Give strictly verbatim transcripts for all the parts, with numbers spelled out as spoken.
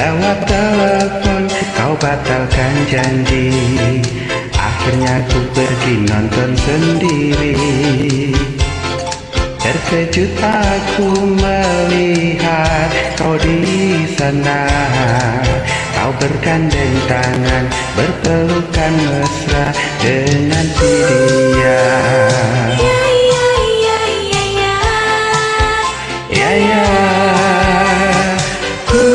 Lewat telepon kau batalkan janji. Akhirnya ku pergi nonton sendiri. Terkejut aku melihat kau di sana. Kau bergandeng tangan, berpelukan mesra dengan si dia. Ya ya, ku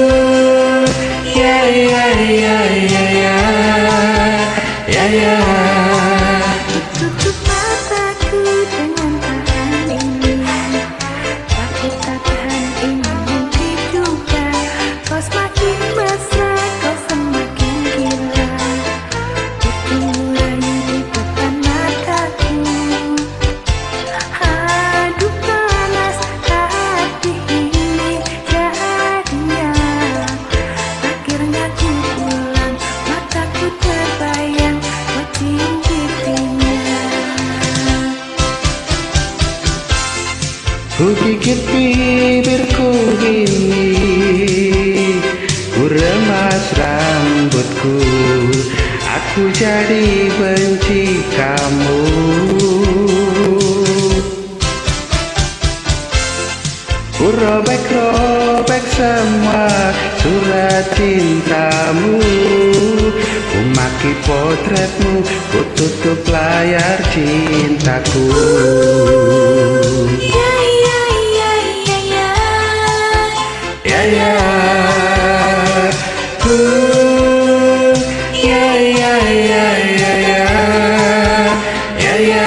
ya ya ya ya ya ya ya. Tutup mataku dengan tahan ini, tapi tak tahan ini mimpi juga. Kau semakin mesra, kau semakin gila. Itu rayu di depan mataku. Aduh panas hati ini jadinya. Akhirnya ku pulang, mataku terbayang kau cium pipinya. Ku gigit bibirku ini, ku remas rambutku. Aku jadi benci kamu. Ku robek-robek semua surat cintamu. Ku maki potretmu, ku tutup layar cintaku. Ya ya ya ya ya. Ya ya, ku ya ya ya ya ya ya ya.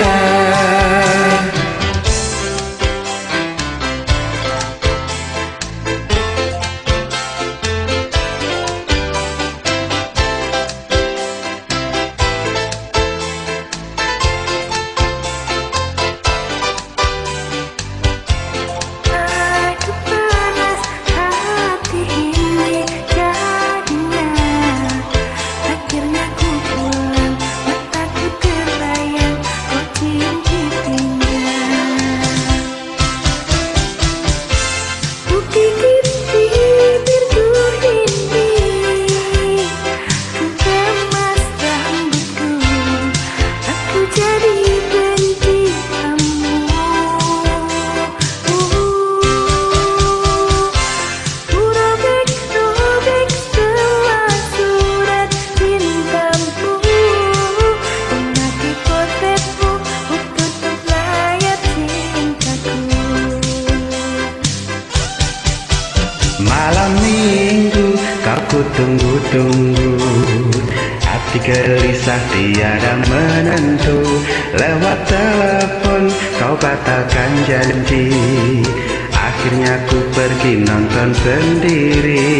Aduh panas hati ini jadinya. Akhirnya ku pulang, mataku terbayang kau cium pipinya. Ku gigit bibirku ini, ku remas rambutku. Aku jadi benci kamu. Ku robek-robek semua surat cintamu. Ku maki potretmu, ku tutup layar cintaku. Malam minggu kau ku tunggu-tunggu. Hati gelisah tiada menentu. Lewat telepon kau batalkan janji. Akhirnya ku pergi nonton sendiri.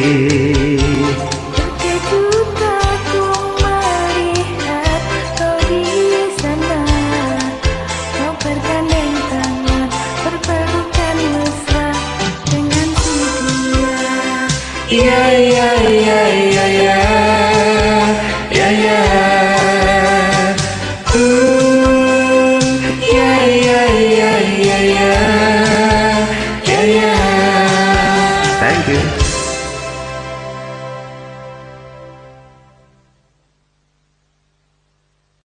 Terkejut aku melihat kau di sana. Kau bergandeng tangan, berpelukan mesra dengan si dia. Ya ya ya